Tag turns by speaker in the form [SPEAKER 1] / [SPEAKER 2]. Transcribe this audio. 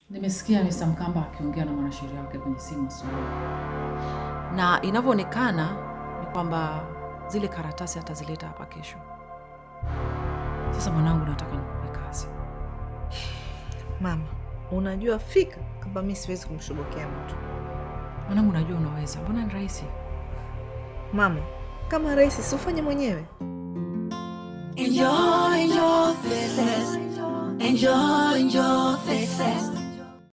[SPEAKER 1] Nimesikia Mr. Mkamba akiongea na mwanasheria wake kwenye simu asubuhi. Na inavyoonekana ni kwamba zile karatasi atazileta hapa kesho. Sasa mwanangu, nataka nikupe kazi.
[SPEAKER 2] Mama, unajua fika kama mimi siwezi kumshobokea mtu.
[SPEAKER 1] Mwanangu, najua unaweza. Mbona ni rahisi?
[SPEAKER 2] Mama, kama rahisi si ufanye mwenyewe.
[SPEAKER 3] Enjoy your faces. Enjoy your faces.